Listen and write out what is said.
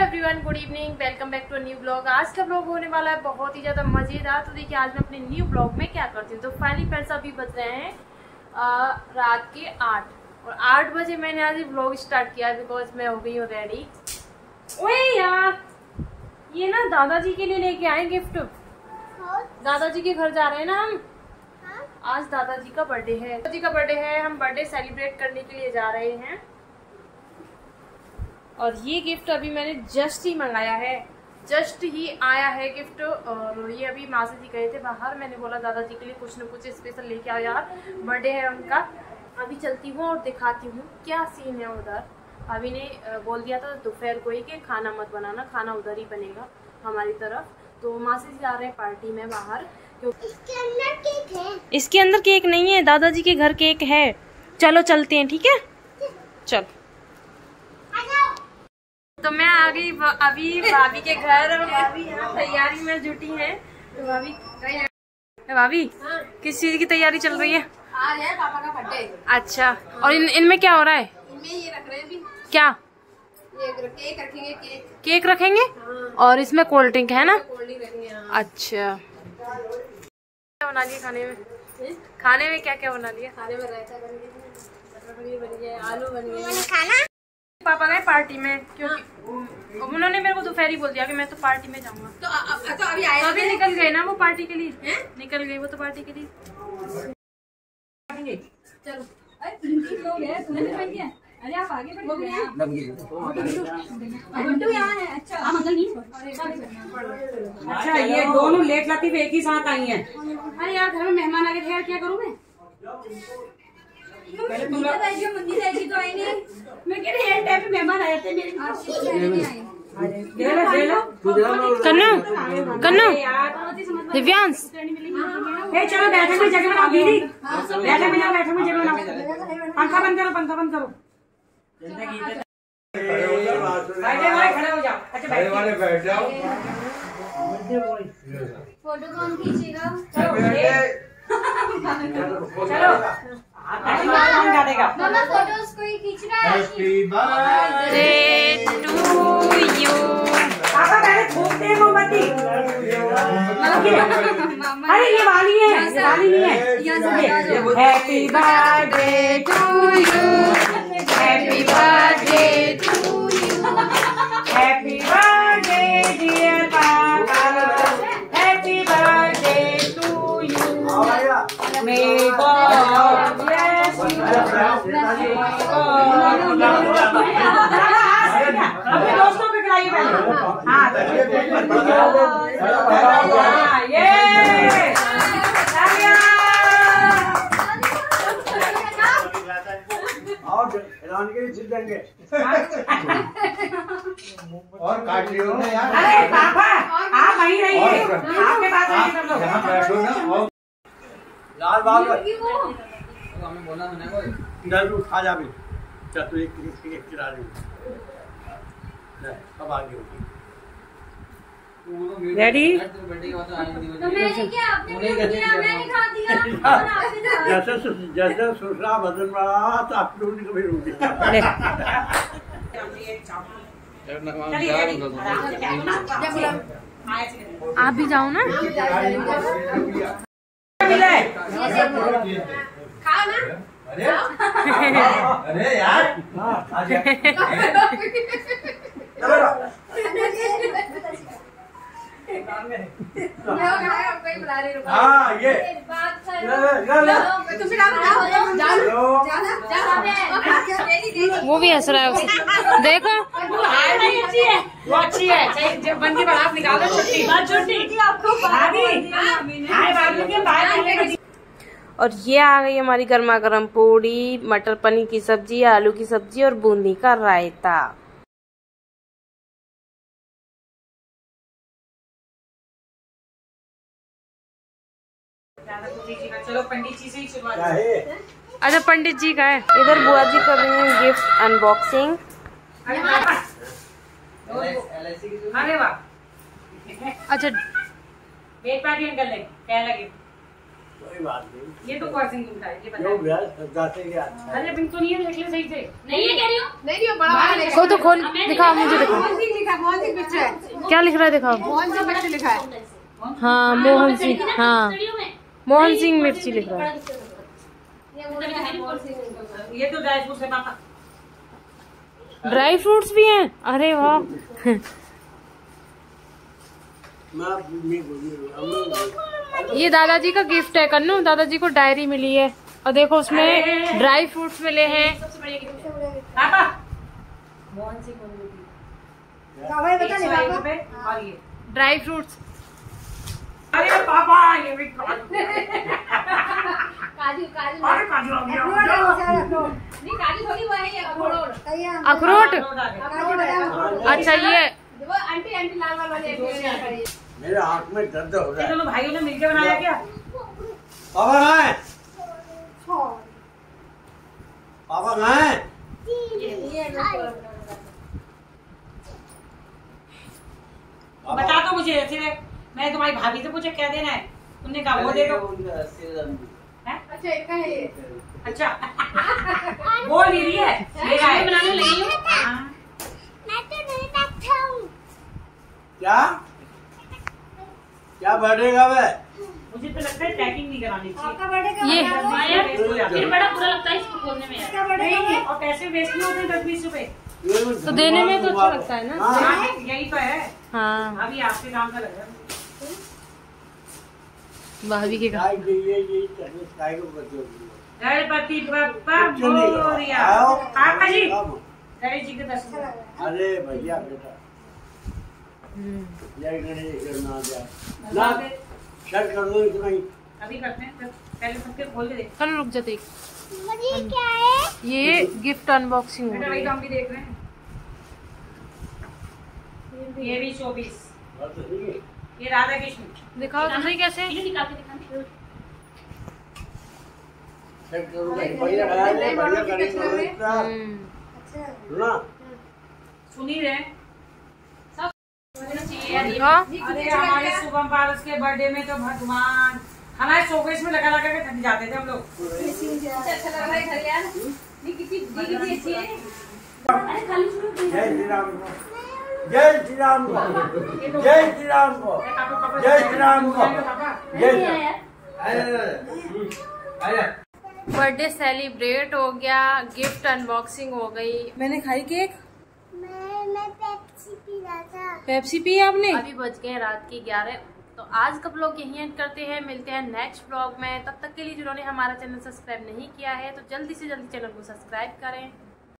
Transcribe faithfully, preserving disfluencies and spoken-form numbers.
Everyone, good evening, welcome back to new blog. आज का blog होने वाला है बहुत ही ज़्यादा मज़ेदार। तो देखिए आज मैं अपने न्यू ब्लॉग में क्या करती हूँ। तो फाइनली फ्रेंड्स अभी बज रहे हैं आ, रात के आठ और आठ बजे मैंने आज ब्लॉग स्टार्ट किया बिकॉज मैं हो गई हूँ रेडी। ओए यार, ये ना दादाजी के लिए लेके आए गिफ्ट। दादाजी के घर जा रहे हैं ना हम। आज दादाजी का बर्थडे है, दादाजी का बर्थडे है, हम बर्थडे सेलिब्रेट करने के लिए जा रहे हैं। और ये गिफ्ट अभी मैंने जस्ट ही मंगाया है, जस्ट ही आया है गिफ्ट। और ये अभी मासी जी गए थे बाहर, मैंने बोला दादाजी के लिए कुछ न कुछ स्पेशल लेके आओ यार, बर्थडे है उनका। अभी चलती हूँ और दिखाती हूँ क्या सीन है उधर। अभी ने बोल दिया था दोपहर को ही कि खाना मत बनाना, खाना उधर ही बनेगा हमारी तरफ। तो मासी जी जा रहे हैं पार्टी में बाहर। इसके अंदर केक है। इसके अंदर केक नहीं है, दादाजी के घर केक है। चलो चलते हैं, ठीक है चल। तो मैं आ गई अभी भाभी के घर और भाभी यहाँ तैयारी में जुटी है। तो भाभी भाभी हाँ। किस चीज की तैयारी चल रही है? आज है पापा का बर्थडे। अच्छा, और इन इनमें क्या हो रहा है? इनमें ये रख रहे हैं अभी। क्या? ये केक रखेंगे। केक केक रखेंगे हाँ। और इसमें कोल्ड ड्रिंक है ना? कोल्ड ड्रिंक रखेंगे हाँ। अच्छा, क्या बना लिया खाने में? है? खाने में क्या क्या बना लिया? खाने में रायता बन गया, मटर पनीर बन गया, आलू बन गया। खाना पापा गए पार्टी में क्योंकि हाँ। उन्होंने मेरे को दोपहर बोल दिया कि मैं तो पार्टी में जाऊंगा। तो, आ, तो अभी आए तो अभी निकल गए ना वो पार्टी के लिए। है? निकल गई वो तो पार्टी के लिए। चलो अरे आप आगे बढ़ो। अच्छा अच्छा, ये दोनों लेट लतीफ एक ही साथ आई हैं। अरे यार घर में मेहमान आ गए थे यार, क्या करूँ मैं? पहले तुम लोग मंदिर जाएगी तो आएंगे। मैं कह रही टाइम पे मेहमान आए थे मेरे। कन्नू कन्नू दिव्यांश, चलो बैठक में जगह बनाओ दीदी, बैठक में जाओ, बैठक में जगह बनाओ। पंखा बंद करो, पंखा बंद करो। खड़े हो जाओ। अच्छा बैठ जाओ। फोटो कौन खींचेगा? चलो मामा फोटो उसको ही खींच रहा है। Happy birthday to you. पापा पहले फूकते हैं मोमबत्ती। अरे ये वाली है, ये वाली नहीं है। Happy birthday to you, happy birthday to you, happy birthday dear पापा, happy birthday to you. May God bless you. अपने दोस्तों पे खिलाइए पहले। हाँ ये और काट लियो ना यार। अरे पापा आप वहीं रहिए, आपके पास आइए सब लोग। यहाँ बैठो ना। और लाल बाग हमें बोला मैंने कोई इधर उठा जा भी चल तू एक एक चला ले। अब आगे होगी रेडी। तो मैंने क्या अपने मैंने खा दिया। जैसे जैसे सुसरा बदन रहा तो आप लोग कभी रुक आप भी जाओ ना। खा ना। अरे अरे यार हाँ ये वो भी हंस रहा है उसे देखो। अच्छी है, वो अच्छी है। जब बंदी बाहर निकालो छुट्टी छुट्टी आपको और ये आ गई हमारी गर्मा गर्म पूड़ी, मटर पनीर की सब्जी, आलू की सब्जी और बूंदी का रायता। चलो पंडित जी से ही शुरुआत है। अच्छा पंडित जी का है। इधर बुआ जी कर रही हैं गिफ्ट अनबॉक्सिंग। अरे वाह। अच्छा एक पार्टी कर ले, क्या लगे? कोई बात नहीं। ये तो क्रॉसिंग उठा है, ये बता। जो व्यास जाते हैं अच्छा। अरे बिल्कुल नहीं है, देख ले सही से। नहीं है कह रही हूँ। नहीं नहीं बड़ा वो तो खोल दिखाओ, मुझे दिखाओ। कौन सी लिखा, मोहन सिंह पिक्चर है। क्या लिख रहा है दिखाओ। मोहन सिंह मिर्ची लिखा है। हाँ मोहन सिंह, हाँ मोहन सिंह मिर्ची लिख रहा है। ये तो ड्राई फ्रूट है पापा। ड्राई फ्रूट्स भी हैं, अरे वाह। ये दादाजी का गिफ्ट है कन्नू, दादाजी को डायरी मिली है और देखो उसमें ड्राई फ्रूट्स मिले हैं। पापा मोहन सिंह और ये ड्राई फ्रूट्स। अरे पापा ये भी काजू काजू काजू अरे काजू आ गया। नहीं काजू थोड़ी वो है ये अखरोट अखरोट, काजू अच्छा ये वो आंटी आंटी लाल लाल वाले मेरे हाथ में दर्द हो रहा है। दोनों भाइयों ने मिलकर बनाया क्या? पापा कहाँ है? पापा कहाँ है? बता दो मुझे, ऐसे मैं तुम्हारी भाभी से पूछा क्या देना है, तुमने कहा वो देगा। अच्छा इनका है ये। अच्छा वो ले रही है, मेरा है। बनाने लगी हूँ। क्या क्या बढ़ेगा वे? मुझे तो लगता है पैकिंग नहीं करानी चाहिए। ये फिर बड़ा बुरा लगता है इसको खोलने में यार। नहीं, और पैसे वेस्ट नहीं होते दस बीस रुपए। तो देने में तो अच्छा लगता है ना। हाँ, यही तो है। हाँ अभी आपके काम का लग रहा है। भाभी के चाय चाहिए, ये चाहिए, चाय को बच्चों गणपति बप्पा मोरिया। पापा जी गणेश जी के दर्शन। अरे भैया बेटा जय गणेश ना जाए ना शर्ट कर दो इतना ही। अभी करते हैं, तो पहले सबके खोल के देख। कल रुक जा देख। क्या है ये? गिफ्ट अनबॉक्सिंग हो बेटा रही वही तो है। हम भी देख रहे हैं। ये भी चौबीस, ये राधा कृष्ण। दिखाओ तो सही कैसे। ये निकाल के दिखाना। शर्ट करूंगा बढ़िया बना दे, बढ़िया करेंगे हम्म। सुना सुनी रहे। दिखाओ। अरे हमारे शुभम पारस के बर्थडे में तो भगवान हमारे शोकेस में लगा लगा के थक जाते थे हम लोग। अच्छा लग रहा है घर यार। ये किसी दी किसी अच्छी है। अरे खाली सुनो। जय श्री राम को, जय श्री राम को, जय श्री राम को, जय श्री राम को, जय बर्थडे सेलिब्रेट हो गया, गिफ्ट अनबॉक्सिंग हो गई। मैंने खाई केक। मैं मैं पेप्सी पी रहा था। पेप्सी पी आपने? अभी बज गए रात के ग्यारह। तो आज का ब्लॉग यहीं एंड करते हैं, मिलते हैं नेक्स्ट ब्लॉग में। तब तक के लिए जिन्होंने हमारा चैनल सब्सक्राइब नहीं किया है तो जल्दी से जल्दी चैनल को सब्सक्राइब करें।